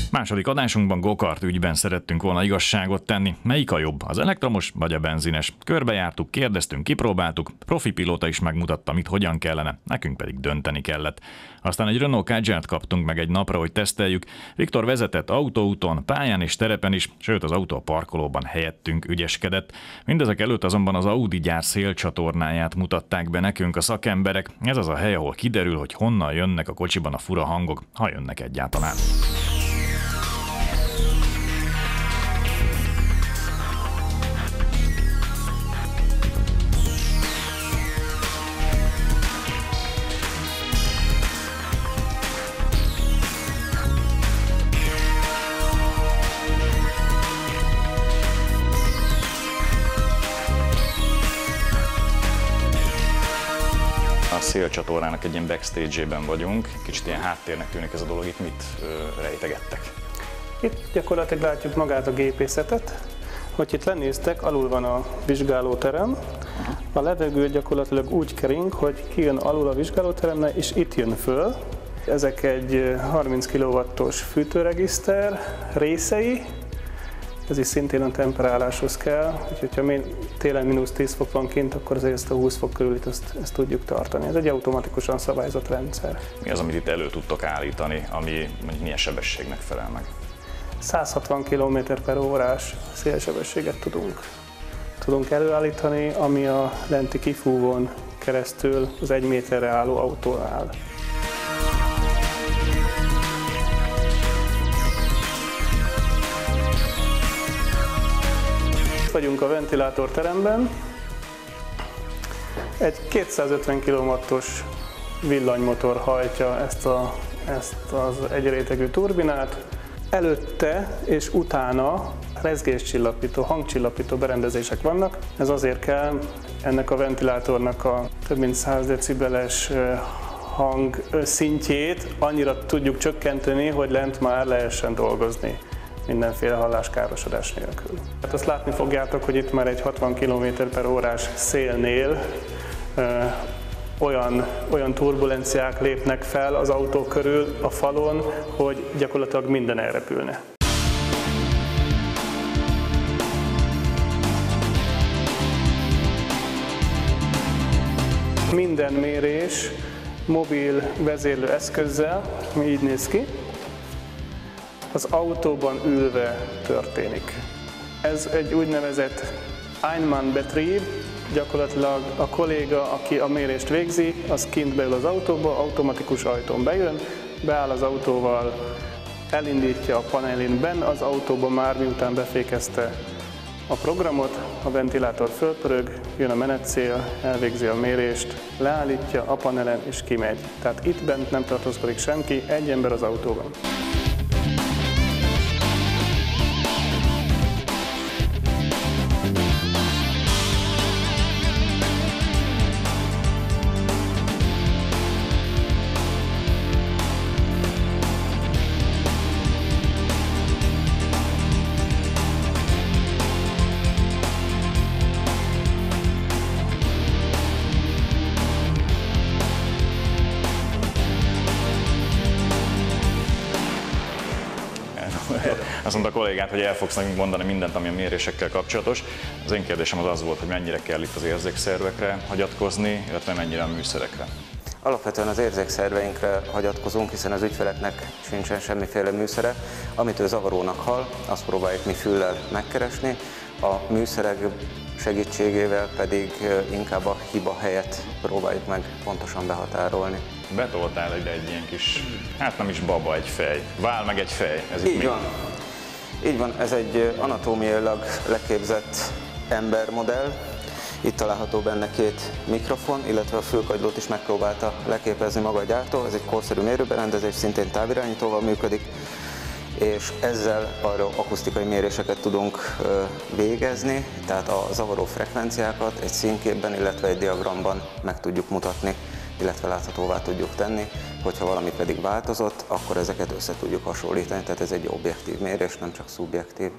Második adásunkban gokart ügyben szerettünk volna igazságot tenni. Melyik a jobb, az elektromos vagy a benzines? Körbejártuk, kérdeztünk, kipróbáltuk, profi pilóta is megmutatta, mit hogyan kellene, nekünk pedig dönteni kellett. Aztán egy Renault Kadjar-t kaptunk meg egy napra, hogy teszteljük. Viktor vezetett autóúton, pályán és terepen is, sőt az autó a parkolóban helyettünk ügyeskedett. Mindezek előtt azonban az Audi gyár szélcsatornáját mutatták be nekünk a szakemberek. Ez az a hely, ahol kiderül, hogy honnan jönnek a kocsiban a fura hangok, ha jönnek egyáltalán. A szélcsatornának egy ilyen backstage-ében vagyunk, kicsit ilyen háttérnek tűnik ez a dolog, itt mit rejtegettek? Itt gyakorlatilag látjuk magát a gépészetet, hogy itt lenéztek, alul van a vizsgálóterem, a levegő gyakorlatilag úgy kering, hogy kijön alul a vizsgálóteremre, és itt jön föl. Ezek egy 30 kW-os fűtőregiszter részei, ez is szintén a temperáláshoz kell, úgyhogy ha télen -10 fok van kint, akkor azért ezt a 20 fok körül ezt tudjuk tartani. Ez egy automatikusan szabályozott rendszer. Mi az, amit itt elő tudtok állítani, ami milyen sebességnek felel meg? 160 km/h szélsebességet tudunk előállítani, ami a lenti kifúvón keresztül az 1 méterre álló autónál. Itt vagyunk a ventilátorteremben. Egy 250 kW-os villanymotor hajtja ezt az egyrétegű turbinát. Előtte és utána rezgéscsillapító, hangcsillapító berendezések vannak. Ez azért kell, ennek a ventilátornak a több mint 100 decibeles hang szintjét annyira tudjuk csökkenteni, hogy lent már lehessen dolgozni mindenféle halláskárosodás nélkül. Hát azt látni fogjátok, hogy itt már egy 60 km/h szélnél olyan turbulenciák lépnek fel az autó körül a falon, hogy gyakorlatilag minden elrepülne. Minden mérés mobil vezérlő eszközzel, mi így néz ki, az autóban ülve történik. Ez egy úgynevezett Einmannbetrieb, gyakorlatilag a kolléga, aki a mérést végzi, az kint beül az autóba, automatikus ajtón bejön, beáll az autóval, elindítja a panelin benn az autóban már, miután befékezte a programot, a ventilátor fölpörög, jön a menetcél, elvégzi a mérést, leállítja a panelen és kimegy. Tehát itt bent nem tartózkodik senki, egy ember az autóban. Azt mondta a kollégát, hogy el fogsz nekünk mondani mindent, ami a mérésekkel kapcsolatos. Az én kérdésem az volt, hogy mennyire kell itt az érzékszervekre hagyatkozni, illetve mennyire a műszerekre. Alapvetően az érzékszerveinkre hagyatkozunk, hiszen az ügyfeleknek sincsen semmiféle műszere. Amit ő zavarónak hall, azt próbáljuk mi füllel megkeresni, a műszerek segítségével pedig inkább a hiba helyet próbáljuk meg pontosan behatárolni. Betoltál ide egy ilyen kis, hát nem is baba, egy fej, vál meg egy fej. Ez így van. Így van, ez egy anatómiailag leképzett embermodell. Itt található benne 2 mikrofon, illetve a fülkagylót is megpróbálta leképezni maga a gyártó. Ez egy korszerű mérőberendezés, szintén távirányítóval működik, és ezzel arra akusztikai méréseket tudunk végezni, tehát a zavaró frekvenciákat egy színképben, illetve egy diagramban meg tudjuk mutatni, illetve láthatóvá tudjuk tenni, hogyha valami pedig változott, akkor ezeket össze tudjuk hasonlítani, tehát ez egy objektív mérés, nem csak szubjektív.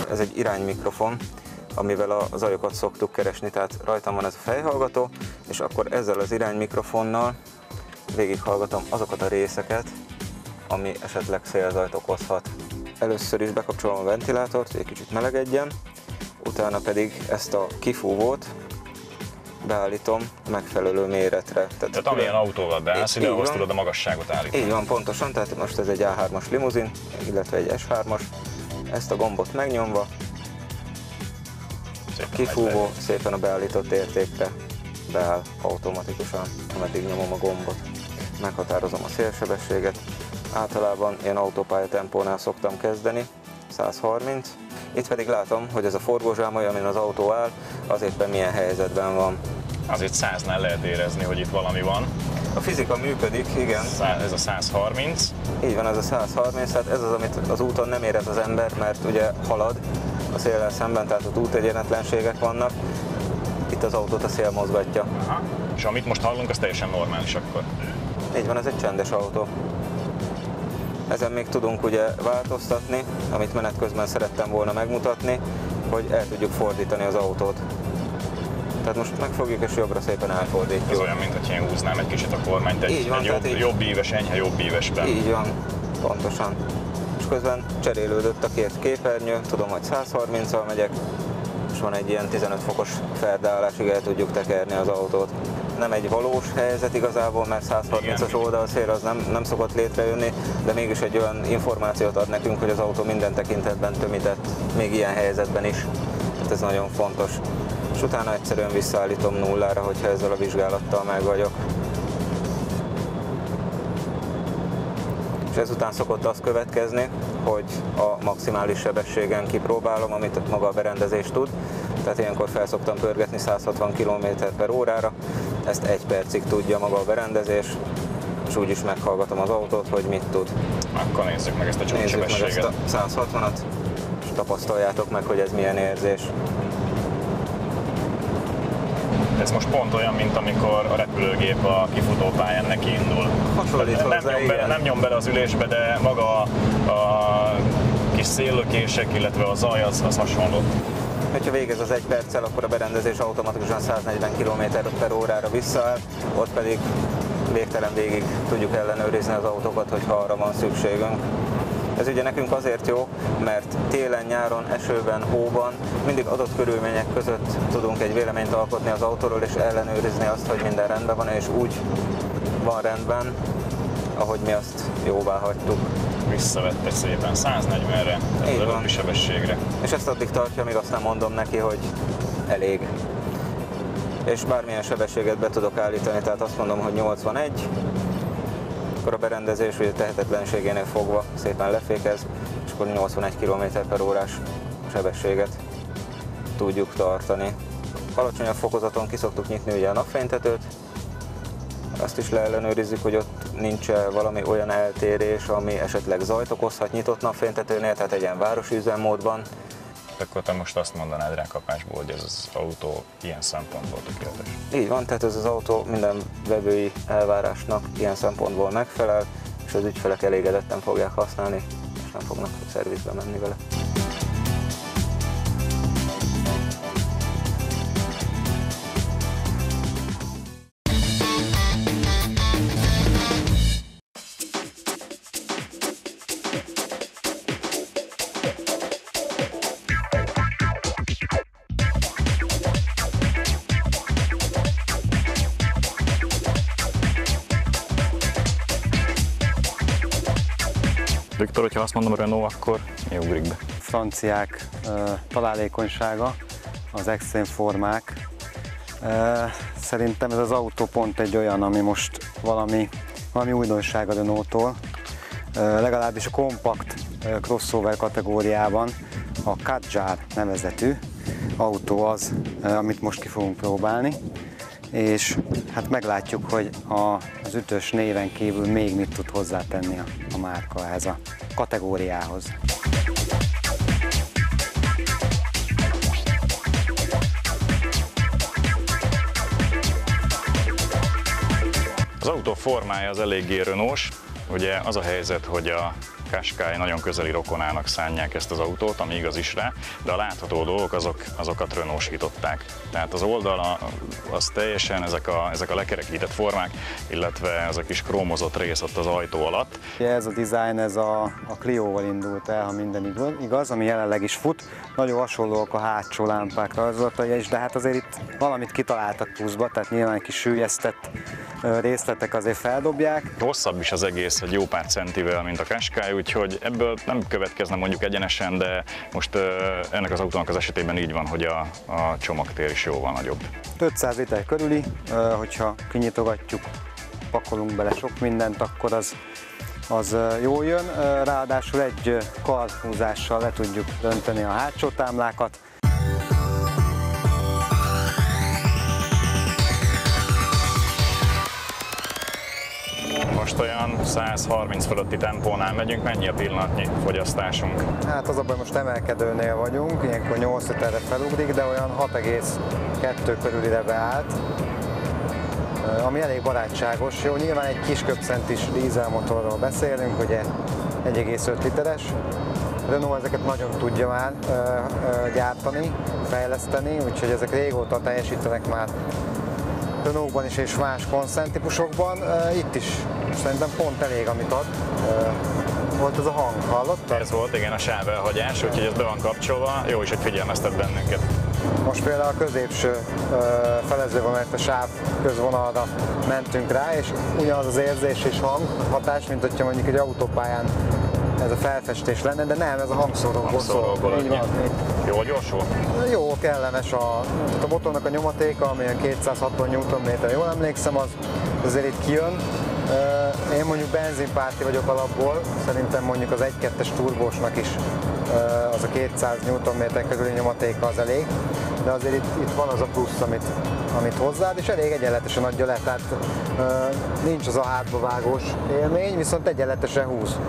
ez egy iránymikrofon, amivel a zajokat szoktuk keresni, tehát rajtam van ez a fejhallgató, és akkor ezzel az iránymikrofonnal végighallgatom azokat a részeket, ami esetleg szélzajt okozhat. Először is bekapcsolom a ventilátort, hogy egy kicsit melegedjen, utána pedig ezt a kifúvót beállítom megfelelő méretre. Tehát amilyen autóval beállsz, ide ahhoz tudod a magasságot állítani. Így van, pontosan, tehát most ez egy A3-as limuzin, illetve egy S3-as. Ezt a gombot megnyomva, kifúvó szépen a beállított értékre beáll automatikusan, ameddig nyomom a gombot. Meghatározom a szélsebességet. Általában ilyen autópályatempónál szoktam kezdeni, 130. Itt pedig látom, hogy ez a forgózsám, amin az autó áll, az éppen milyen helyzetben van. Azért 100-nál lehet érezni, hogy itt valami van. A fizika működik, igen. Ez a 130. Így van, ez a 130, tehát ez az, amit az úton nem érez az ember, mert ugye halad a széllel szemben, tehát ott útegyenetlenségek vannak. Itt az autót a szél mozgatja. Aha. És amit most hallunk, az teljesen normális akkor. Így van, ez egy csendes autó. Ezen még tudunk ugye változtatni, amit menet közben szerettem volna megmutatni, hogy el tudjuk fordítani az autót. Tehát most megfogjuk és jobbra szépen elfordítjuk. Ez olyan, mintha én húznám egy kicsit a kormányt egy jobb íves, enyhe jobb ívesben. Így van, pontosan. És közben cserélődött a két képernyő, tudom, hogy 130-al megyek, és van egy ilyen 15 fokos ferdeállásig el tudjuk tekerni az autót. Nem egy valós helyzet igazából, mert 130-as oldalszél az nem szokott létrejönni, de mégis egy olyan információt ad nekünk, hogy az autó minden tekintetben tömített, még ilyen helyzetben is. Tehát ez nagyon fontos. És utána egyszerűen visszaállítom nullára, hogyha ezzel a vizsgálattal meg vagyok. És ezután szokott az következni, hogy a maximális sebességen kipróbálom, amit maga a berendezés tud. Tehát ilyenkor fel szoktam pörgetni 160 km/h-ra, ezt 1 percig tudja maga a berendezés, és úgy is meghallgatom az autót, hogy mit tud. Akkor nézzük meg ezt a csúcssebességet. Nézzük meg ezt a 160-at, és tapasztaljátok meg, hogy ez milyen érzés. Ez most pont olyan, mint amikor a repülőgép a kifutópályán neki indul. Nem nyom bele az ülésbe, de maga a kis széllökések, illetve a zaj az hasonló. Ha végez az 1 perccel, akkor a berendezés automatikusan 140 km/h-ra visszaáll, ott pedig végtelen végig tudjuk ellenőrizni az autókat, hogyha arra van szükségünk. Ez ugye nekünk azért jó, mert télen, nyáron, esőben, hóban mindig adott körülmények között tudunk egy véleményt alkotni az autóról és ellenőrizni azt, hogy minden rendben van, és úgy van rendben, ahogy mi azt jóvá hagytuk. Visszavette szépen 140-re, az előbbi sebességre. És ezt addig tartja, amíg azt nem mondom neki, hogy elég. És bármilyen sebességet be tudok állítani, tehát azt mondom, hogy 81, akkor a berendezés ugye tehetetlenségénél fogva szépen lefékez, és akkor 81 km/h-s sebességet tudjuk tartani. Alacsonyabb fokozaton ki szoktuk nyitni ugye a napfénytetőt, azt is leellenőrizzük, hogy ott nincs valami olyan eltérés, ami esetleg zajt okozhat nyitott napfénytetőnél, tehát egy ilyen városi üzemmódban. Akkor te most azt mondanád rákapásból, hogy ez az autó ilyen szempontból tökéletes. Így van, tehát ez az autó minden vevői elvárásnak ilyen szempontból megfelel, és az ügyfelek elégedetten fogják használni, és nem fognak szervizbe menni vele. Viktor, hogyha azt mondom Renault, akkor mi ugrik be? Franciák találékonysága, az extrém formák. Szerintem ez az autó pont egy olyan, ami most valami újdonság a Renault-tól. Legalábbis a kompakt crossover kategóriában a Kadjar nevezetű autó az, amit most ki fogunk próbálni. És hát meglátjuk, hogy az ütős néven kívül még mit tud hozzátenni a márka ehhez a kategóriához. Az autó formája az eléggé Renault-s. Ugye az a helyzet, hogy a Qashqai nagyon közeli rokonának szánják ezt az autót, ami igaz is rá, de a látható dolgok azokat Renault-sították. Tehát az oldala az teljesen ezek a lekerekített formák, illetve ez a kis krómozott rész ott az ajtó alatt. Ez a design, ez a Clio-val indult el, ha minden igaz, ami jelenleg is fut. Nagyon hasonlóak a hátsó lámpák rajzolatai is, de hát azért itt valamit kitaláltak pluszba, tehát nyilván egy kis süllyesztett részletek azért feldobják. Hosszabb is az egész, egy jó pár centivel, mint a Qashqai, úgyhogy ebből nem következne mondjuk egyenesen, de most ennek az autónak az esetében így van, hogy a csomagtér is jóval nagyobb. 500 liter körüli, hogyha kinyitogatjuk, pakolunk bele sok mindent, akkor az jól jön. Ráadásul egy karhúzással le tudjuk dönteni a hátsó támlákat. Most olyan 130 fölötti tempónál megyünk, mennyi a pillanatnyi fogyasztásunk? Hát az a baj, most emelkedőnél vagyunk, ilyenkor 8 literre felugrik, de olyan 6,2 körülire beállt, ami elég barátságos. Jó, nyilván egy kis köbcentis dízelmotorról beszélünk, ugye 1,5 literes. Renault ezeket nagyon tudja már gyártani, fejleszteni, úgyhogy ezek régóta teljesítenek már Renault-ban is és más konszent típusokban. Itt is szerintem pont elég, amit ad. Volt ez a hang, hallottad? Ez volt, igen, a sávelhagyás, úgyhogy ez be van kapcsolva, jó is, hogy figyelmeztet bennünket. Most például a középső felezőben, mert a sáv közvonalra mentünk rá, és ugyanaz az érzés és hanghatás, mint hogyha mondjuk egy autópályán ez a felfestés lenne, de nem, ez a hangszóróból szól. Így van. Jól gyorsul? Jó, kellemes a motornak a nyomatéka, amilyen 260 Nm, jól emlékszem, az azért itt kijön. Én mondjuk benzinpárti vagyok alapból, szerintem mondjuk az 1.2-es turbósnak is az a 200 Nm körüli nyomatéka az elég, de azért itt van az a plusz, amit hozzáad, és elég egyenletesen adja le, tehát nincs az a hátbavágós élmény, viszont egyenletesen húz.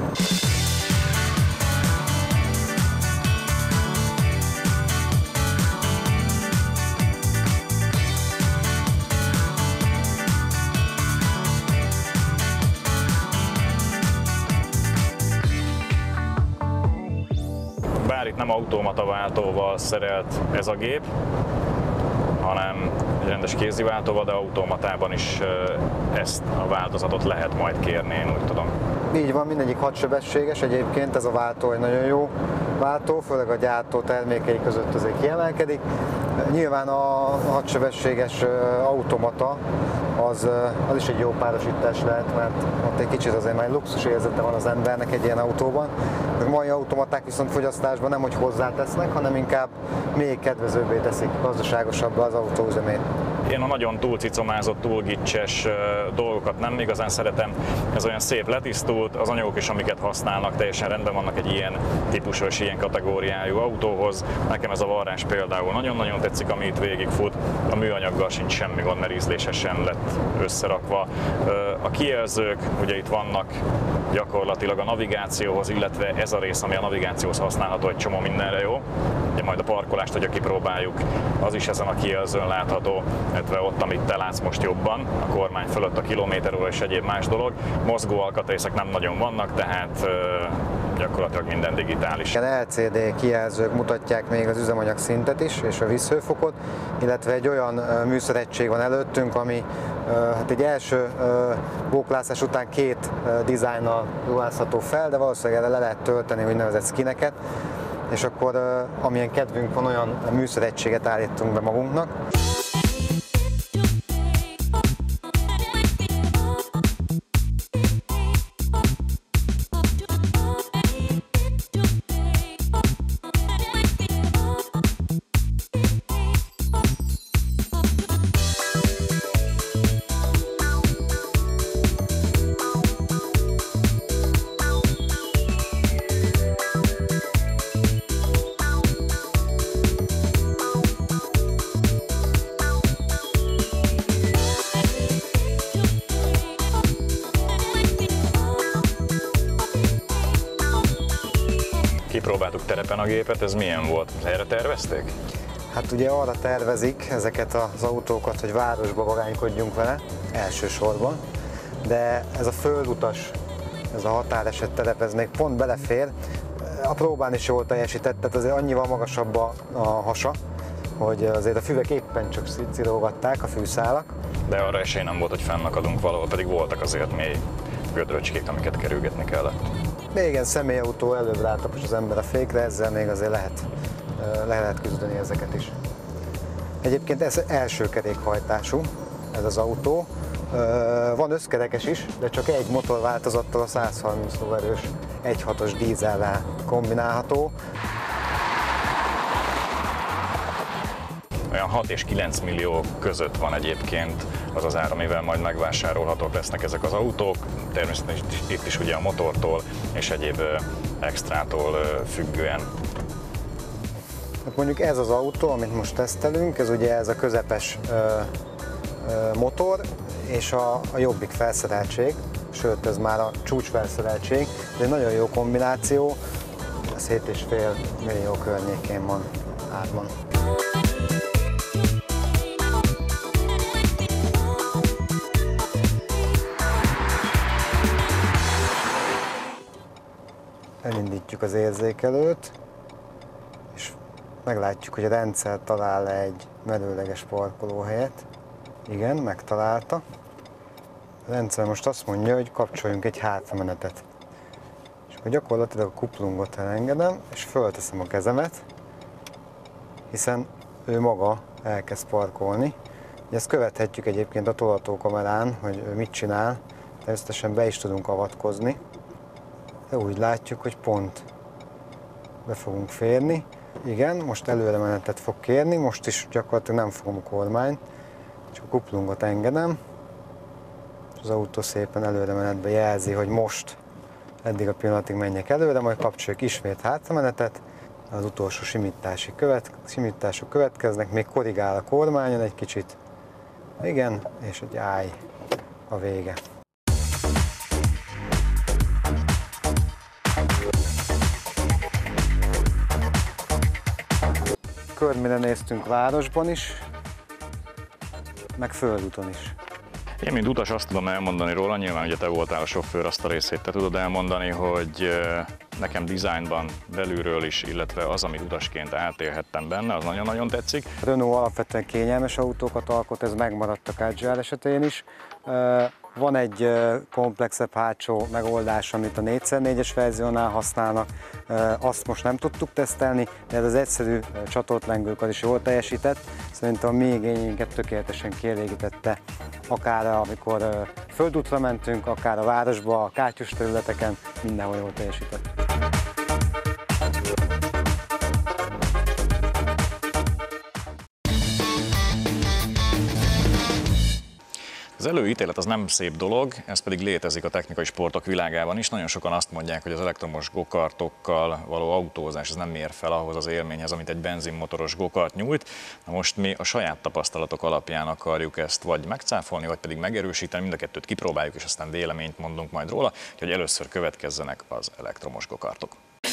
Bár itt nem automata váltóval szerelt ez a gép, hanem egy rendes kéziváltóval, de automatában is ezt a változatot lehet majd kérni, én úgy tudom. Így van, mindegyik 6 sebességes, egyébként ez a váltó egy nagyon jó váltó, főleg a gyártó termékei között azért kiemelkedik. Nyilván a 6 sebességes automata az is egy jó párosítás lehet, mert ott egy kicsit azért már luxus érzete van az embernek egy ilyen autóban. A mai automaták viszont fogyasztásban nem hogy hozzátesznek, hanem inkább még kedvezőbbé teszik, gazdaságosabbá az autóüzemét. Én a nagyon túlcicomázott, túlgicses dolgokat nem igazán szeretem. Ez olyan szép letisztult, az anyagok is, amiket használnak, teljesen rendben vannak egy ilyen típusú és ilyen kategóriájú autóhoz. Nekem ez a varrás például nagyon-nagyon tetszik, ami itt végigfut. A műanyaggal sincs semmi gond, mert ízlésesen lett összerakva. A kijelzők, ugye itt vannak gyakorlatilag a navigációhoz, illetve ez a rész, ami a navigációhoz használható, egy csomó mindenre jó. Ugye majd a parkolást, hogyha kipróbáljuk, az is ezen a kijelzőn látható, illetve ott, amit te látsz most jobban, a kormány fölött a kilométeróra és egyéb más dolog. Mozgó alkatrészek nem nagyon vannak, tehát gyakorlatilag minden digitális. LCD kijelzők mutatják még az üzemanyag szintet is, és a vízhőfokot, illetve egy olyan műszeregység van előttünk, ami hát egy első bóklászás után 2 dizájnnal ruházható fel, de valószínűleg erre le lehet tölteni úgynevezett skineket, és akkor amilyen kedvünk van, olyan műszeregységet állítunk be magunknak. Kipróbáltuk terepen a gépet, ez milyen volt? Erre tervezték? Hát ugye arra tervezik ezeket az autókat, hogy városba vagánykodjunk vele, elsősorban, de ez a földutas, ez a határeset telep, ez még pont belefér. A próbán is jól teljesített, tehát azért annyival magasabb a hasa, hogy azért a füvek éppen csak cirógatták, a fűszálak. De arra esély nem volt, hogy fennakadunk valahol, pedig voltak azért mély gödröcskék, amiket kerülgetni kellett. De igen, személyautó előbb rátapos az ember a fékre, ezzel még azért lehet küzdeni ezeket is. Egyébként ez első kerékhajtású, ez az autó. Van összkerekes is, de csak egy motorváltozattal, a 130 lóerős 1.6-os dízellel kombinálható. Olyan 6 és 9 millió között van egyébként az az ár, amivel majd megvásárolhatók lesznek ezek az autók. Természetesen itt is ugye a motortól és egyéb extrától függően. Hát mondjuk ez az autó, amit most tesztelünk, ez ugye ez a közepes motor és a jobbik felszereltség, sőt ez már a csúcsfelszereltség, ez egy nagyon jó kombináció, ez 7,5 millió környékén van árban. Elindítjuk az érzékelőt, és meglátjuk, hogy a rendszer talál egy merőleges parkolóhelyet. Igen, megtalálta. A rendszer most azt mondja, hogy kapcsoljunk egy hátramenetet. És akkor gyakorlatilag a kuplungot elengedem, és fölteszem a kezemet, hiszen ő maga elkezd parkolni. Ezt követhetjük egyébként a tolatókamerán, hogy ő mit csinál. Természetesen be is tudunk avatkozni. De úgy látjuk, hogy pont be fogunk férni. Igen, most előre menetet fog kérni, most is gyakorlatilag nem fogom a kormányt, csak a kuplungot engedem, és az autó szépen előre menetbe jelzi, hogy most eddig a pillanatig menjek előre, majd kapcsoljuk ismét hátramenetet, az utolsó simítások következnek, még korrigál a kormányon egy kicsit. Igen, és egy állj a vége. Körmire néztünk városban is, meg földúton is. Én, mint utas, azt tudom elmondani róla, nyilván ugye te voltál a sofőr, azt a részét te tudod elmondani, hogy nekem dizájnban belülről is, illetve az, amit utasként átélhettem benne, az nagyon-nagyon tetszik. A Renault alapvetően kényelmes autókat alkot, ez megmaradt a KGR esetén is. Van egy komplexebb hátsó megoldás, amit a 4x4-es verziónál használnak, azt most nem tudtuk tesztelni, de ez az egyszerű csatolt lengőkar is jól teljesített. Szerintem a mi igényeinket tökéletesen kielégítette, akár amikor földútra mentünk, akár a városba, a kátyus területeken, mindenhol jól teljesített. Az előítélet az nem szép dolog, ez pedig létezik a technikai sportok világában is. Nagyon sokan azt mondják, hogy az elektromos gokartokkal való autózás ez nem ér fel ahhoz az élményhez, amit egy benzinmotoros gokart nyújt. Na most mi a saját tapasztalatok alapján akarjuk ezt vagy megcáfolni, vagy pedig megerősíteni, mind a kettőt kipróbáljuk, és aztán véleményt mondunk majd róla, hogy először következzenek az elektromos gokartok.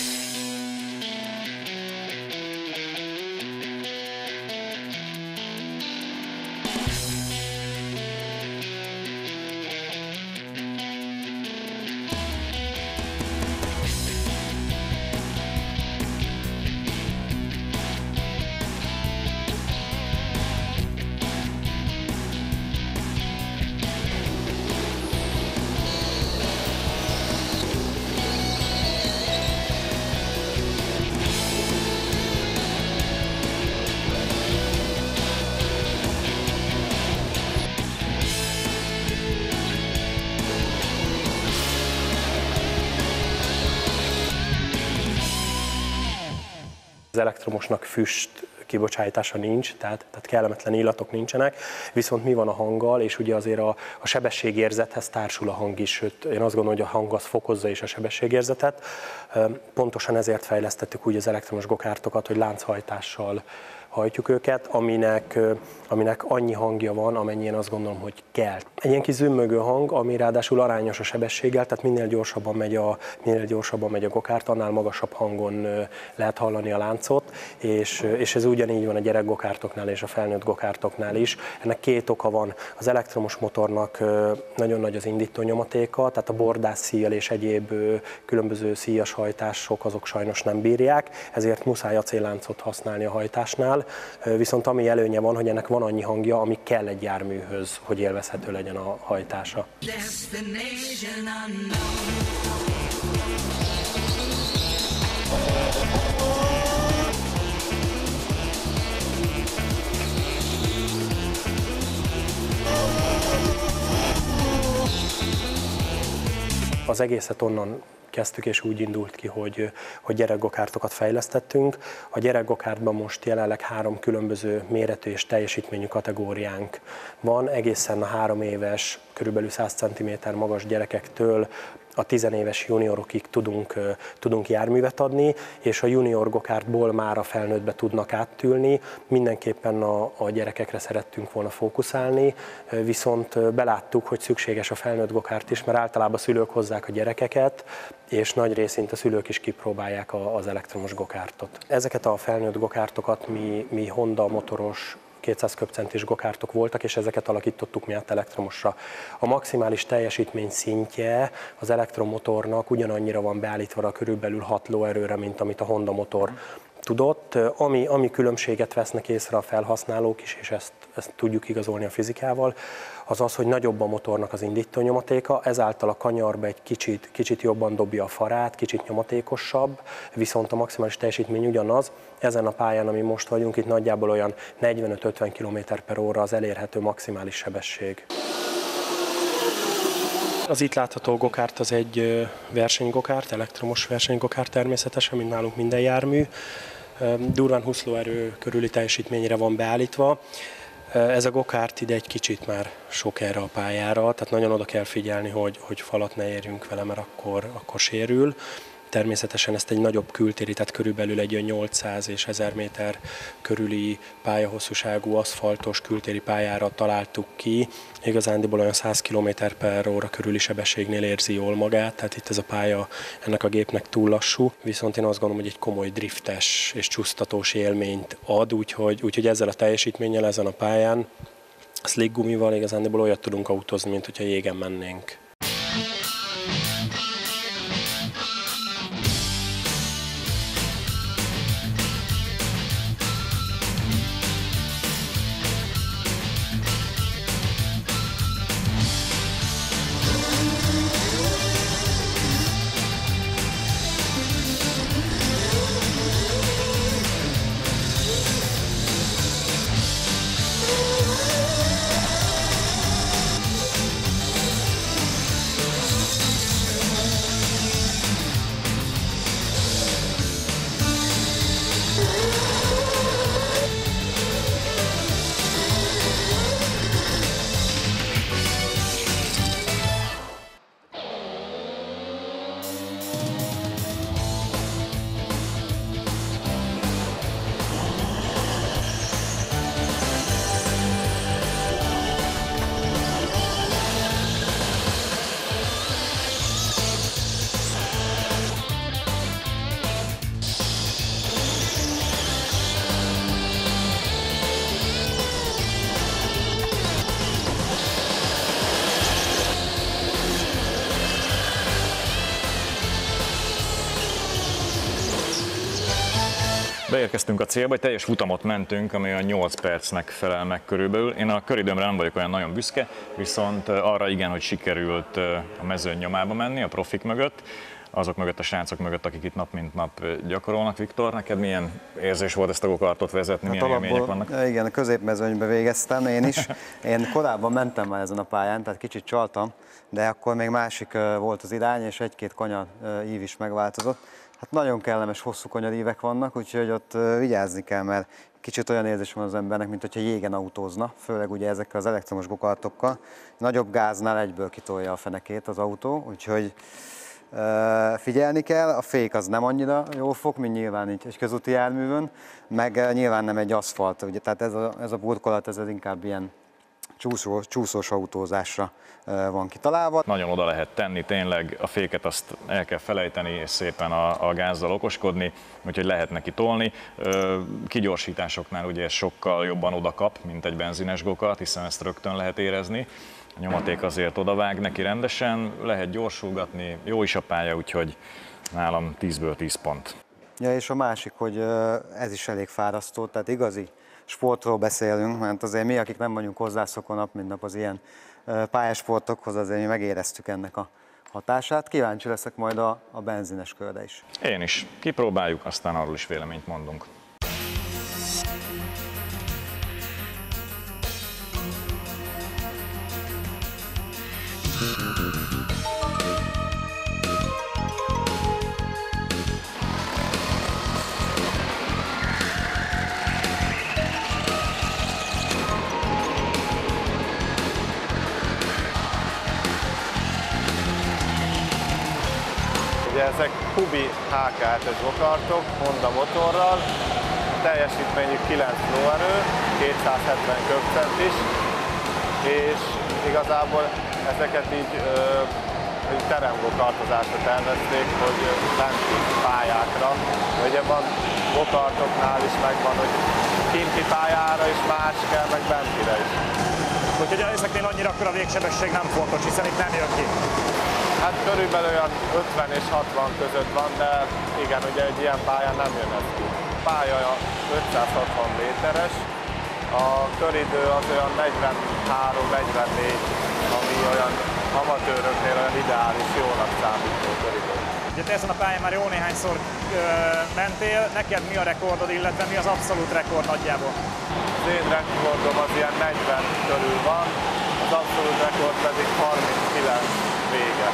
Az elektromosnak füst kibocsátása nincs, tehát kellemetlen illatok nincsenek, viszont mi van a hanggal, és ugye azért a sebességérzethez társul a hang is, sőt én azt gondolom, hogy a hang az fokozza is a sebességérzetet. Pontosan ezért fejlesztettük úgy az elektromos gokártokat, hogy lánchajtással hajtjuk őket, aminek annyi hangja van, amennyi én azt gondolom, hogy kell. Egy ilyen kis zümmögő hang, ami ráadásul arányos a sebességgel, tehát minél gyorsabban megy a gokárt, annál magasabb hangon lehet hallani a láncot, és ez ugyanígy van a gyerekgokártoknál és a felnőtt gokártoknál is. Ennek két oka van. Az elektromos motornak nagyon nagy az indító nyomatéka, tehát a bordásszíjjal és egyéb különböző szíjas hajtások azok sajnos nem bírják, ezért muszáj acélláncot használni a hajtásnál, viszont ami előnye van, hogy ennek van annyi hangja, ami kell egy járműhöz, hogy élvezhető legyen a hajtása. Az egészet onnan kezdtük, és úgy indult ki, hogy gyerekgokártokat fejlesztettünk. A gyerekgokártban most jelenleg 3 különböző méretű és teljesítményű kategóriánk van, egészen a 3 éves, körülbelül 100 cm magas gyerekektől a 10 éves juniorokig tudunk járművet adni, és a junior gokártból már a felnőttbe tudnak átülni. Mindenképpen a gyerekekre szerettünk volna fókuszálni, viszont beláttuk, hogy szükséges a felnőtt gokárt is, mert általában szülők hozzák a gyerekeket, és nagy részint a szülők is kipróbálják az elektromos gokártot. Ezeket a felnőtt gokártokat mi Honda motoros 200 köbcentis gokártok voltak, és ezeket alakítottuk mi át elektromosra. A maximális teljesítmény szintje az elektromotornak ugyanannyira van beállítva körülbelül 6 lóerőre, mint amit a Honda motor tudott. Ami különbséget vesznek észre a felhasználók is, és ezt tudjuk igazolni a fizikával, az az, hogy nagyobb a motornak az indító nyomatéka, ezáltal a kanyarba egy kicsit jobban dobja a farát, kicsit nyomatékosabb, viszont a maximális teljesítmény ugyanaz. Ezen a pályán, ami most vagyunk, itt nagyjából olyan 45-50 km/h az elérhető maximális sebesség. Az itt látható gokárt az egy versenygokárt, elektromos versenygokárt természetesen, mint nálunk minden jármű. Durván 20 lóerő körüli teljesítményre van beállítva. Ez a gokárt ide egy kicsit már sok erre a pályára, tehát nagyon oda kell figyelni, hogy falat ne érjünk vele, mert akkor sérül. Természetesen ezt egy nagyobb kültéri, tehát körülbelül egy 800 és 1000 méter körüli pályahosszúságú aszfaltos kültéri pályára találtuk ki. Igazándiból olyan 100 km/h körüli sebességnél érzi jól magát, tehát itt ez a pálya ennek a gépnek túl lassú, viszont én azt gondolom, hogy egy komoly driftes és csúsztatós élményt ad, úgyhogy ezzel a teljesítménnyel ezen a pályán slick gumival igazándiból olyat tudunk autózni, mint hogyha jégen mennénk. Beérkeztünk a célba, egy teljes futamot mentünk, ami a 8 percnek felel meg körülbelül. Én a köridőmre nem vagyok olyan nagyon büszke, viszont arra igen, hogy sikerült a mezőny nyomába menni, a profik mögött, azok mögött, a srácok mögött, akik itt nap mint nap gyakorolnak. Viktor, neked milyen érzés volt ezt a gokartot vezetni, milyen élmények vannak? Igen, a középmezőnybe végeztem én is. Én korábban mentem már ezen a pályán, tehát kicsit csaltam, de akkor még másik volt az irány, és egy-két kanyar ív is megváltozott. Hát nagyon kellemes, hosszú kanyarívek vannak, úgyhogy ott vigyázni kell, mert kicsit olyan érzés van az embernek, mint hogyha jégen autózna, főleg ugye ezekkel az elektromos gokartokkal. Nagyobb gáznál egyből kitolja a fenekét az autó, úgyhogy figyelni kell. A fék az nem annyira jól fog, mint nyilván egy közúti járművön, meg nyilván nem egy aszfalt, ugye, tehát ez a burkolat ez inkább ilyen csúszós autózásra van kitalálva. Nagyon oda lehet tenni, tényleg a féket azt el kell felejteni, és szépen a gázzal okoskodni, úgyhogy lehet neki tolni. Kigyorsításoknál ugye ez sokkal jobban oda kap, mint egy benzines gokart, hiszen ezt rögtön lehet érezni. A nyomaték azért odavág neki rendesen, lehet gyorsulgatni, jó is a pálya, úgyhogy nálam 10-ből 10 pont. Ja, és a másik, hogy ez is elég fárasztó, tehát igazi sportról beszélünk, mert azért mi, akik nem vagyunk hozzászokva nap mint nap az ilyen pályasportokhoz, azért mi megéreztük ennek a hatását. Kíváncsi leszek majd a benzines körre is. Én is. Kipróbáljuk, aztán arról is véleményt mondunk. Ezek Kubi HK7-es gokartok, Honda motorral, teljesítményük 9 lóerő, 270 köbcentis, és igazából ezeket így teremgokartozásra tervezték, hogy lenti pályákra. Ugye van gokartoknál is megvan, hogy kinti pályára is más kell, meg bentire is. Úgyhogy ezeknél annyira akkor a végsebesség nem fontos, hiszen itt nem jön ki. Hát körülbelül olyan 50 és 60 között van, de igen, ugye egy ilyen pályán nem jön ez ki. A pálya 560 méteres, a köridő az olyan 43-44, ami olyan amatőröknél olyan ideális, jónak számító köridő. Ugye te ezen a pályán már jó néhányszor mentél, neked mi a rekordod, illetve mi az abszolút rekord nagyjából? Az én rekordom az ilyen 40 körül van, az abszolút rekord pedig 39 vége.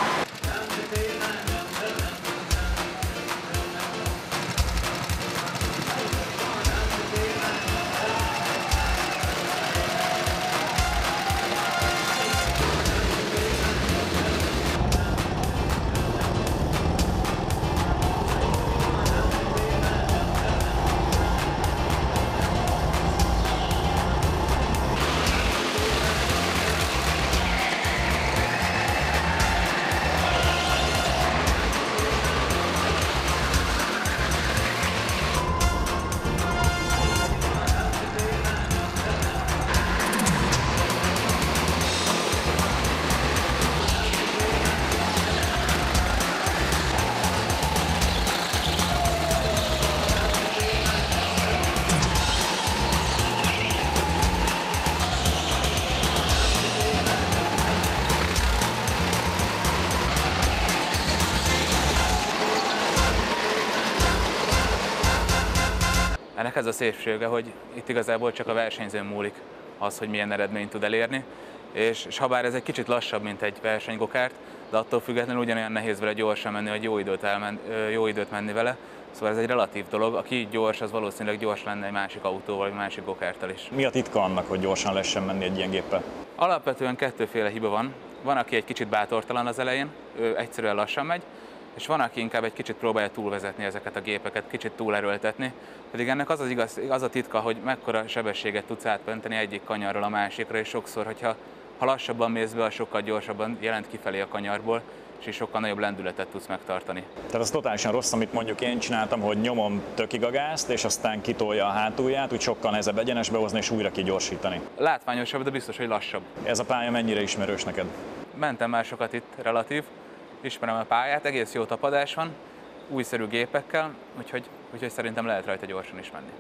Ennek ez a szépsége, hogy itt igazából csak a versenyzőn múlik az, hogy milyen eredményt tud elérni, és ha bár ez egy kicsit lassabb, mint egy versenygokárt, de attól függetlenül ugyanolyan nehéz vele gyorsan menni, vagy jó időt menni vele. Szóval ez egy relatív dolog, aki gyors, az valószínűleg gyors lenne egy másik autóval, vagy másik gokárttal is. Mi a titka annak, hogy gyorsan lehessen menni egy ilyen géppel? Alapvetően kettőféle hiba van. Van, aki egy kicsit bátortalan az elején, ő egyszerűen lassan megy, és van, aki inkább egy kicsit próbálja túlvezetni ezeket a gépeket, kicsit túlerőltetni. Pedig ennek az a titka, hogy mekkora sebességet tudsz átmenteni egyik kanyarról a másikra, és sokszor, ha lassabban mész be, sokkal gyorsabban jelent kifelé a kanyarból, és sokkal nagyobb lendületet tudsz megtartani. Tehát az totálisan rossz, amit mondjuk én csináltam, hogy nyomom tökig a gázt, és aztán kitolja a hátulját, úgy sokkal nehezebb egyenesbe hozni, és újra kigyorsítani. Látványosabb, de biztos, hogy lassabb. Ez a pálya mennyire ismerős neked? Mentem már sokat itt, relatív. Ismerem a pályát, egész jó tapadás van, újszerű gépekkel, úgyhogy szerintem lehet rajta gyorsan is menni.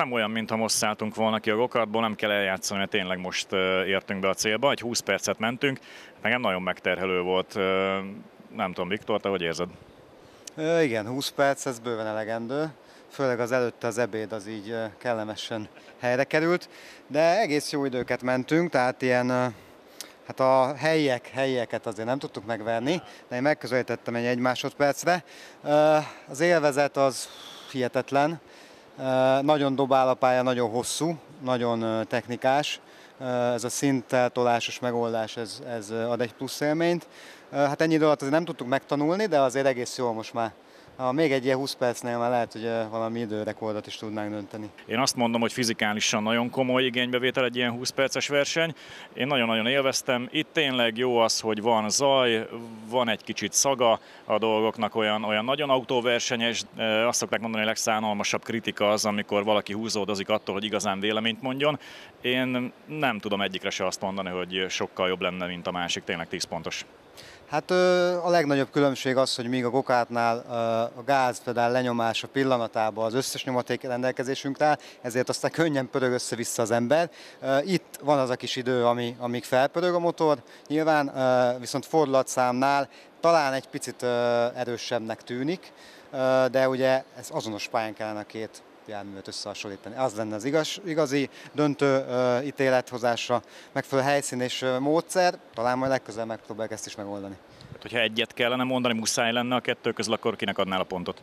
nem olyan, mintha most szálltunk volna ki a gokartból, nem kell eljátszani, mert tényleg most értünk be a célba. Egy 20 percet mentünk, nekem nagyon megterhelő volt. Nem tudom, Viktor, te hogy érzed? Igen, 20 perc, ez bőven elegendő. Főleg az előtte az ebéd az így kellemesen helyre került. De egész jó időket mentünk, tehát ilyen, hát a helyieket azért nem tudtuk megverni, de én megközelítettem egy másodpercre. Az élvezet az hihetetlen. Nagyon dobál a pálya, nagyon hosszú, nagyon technikás. Ez a szinteltolásos megoldás, ez ad egy plusz élményt. Hát ennyi idő alatt azért nem tudtuk megtanulni, de azért egész jól most már. Még egy ilyen 20 percnél már lehet, hogy valami időrekordot is tudnánk dönteni. Én azt mondom, hogy fizikálisan nagyon komoly igénybevétel egy ilyen 20 perces verseny. Én nagyon-nagyon élveztem. Itt tényleg jó az, hogy van zaj, van egy kicsit szaga a dolgoknak, olyan nagyon autóversenyes. Azt szokták mondani, hogy a legszánalmasabb kritika az, amikor valaki húzódozik attól, hogy igazán véleményt mondjon. Én nem tudom egyikre se azt mondani, hogy sokkal jobb lenne, mint a másik. Tényleg 10 pontos. Hát a legnagyobb különbség az, hogy míg a gokartnál a gázpedál lenyomása pillanatában az összes nyomaték rendelkezésünkre áll, ezért aztán könnyen pörög össze-vissza az ember. Itt van az a kis idő, amíg felpörög a motor, nyilván viszont fordulatszámnál talán egy picit erősebbnek tűnik, de ugye ez azonos pályán kellene a két járművet összehasonlítani. Az lenne az igazi döntő ítélethozásra megfelelő helyszín és módszer, talán majd legközelebb megpróbáljuk ezt is megoldani. Hát, hogyha egyet kellene mondani, muszáj lenne a kettő közül, akkor kinek adnál a pontot?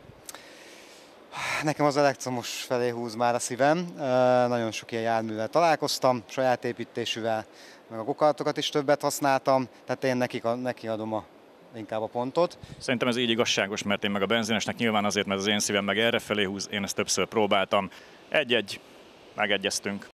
Nekem az elektromos felé húz már a szívem. Nagyon sok ilyen járművel találkoztam, saját építésűvel, meg a gokartokat is többet használtam, tehát én neki adom inkább a pontot. Szerintem ez így igazságos, mert én meg a benzinesnek nyilván azért, mert az én szívem meg errefelé húz, én ezt többször próbáltam. Egy-egy, megegyeztünk.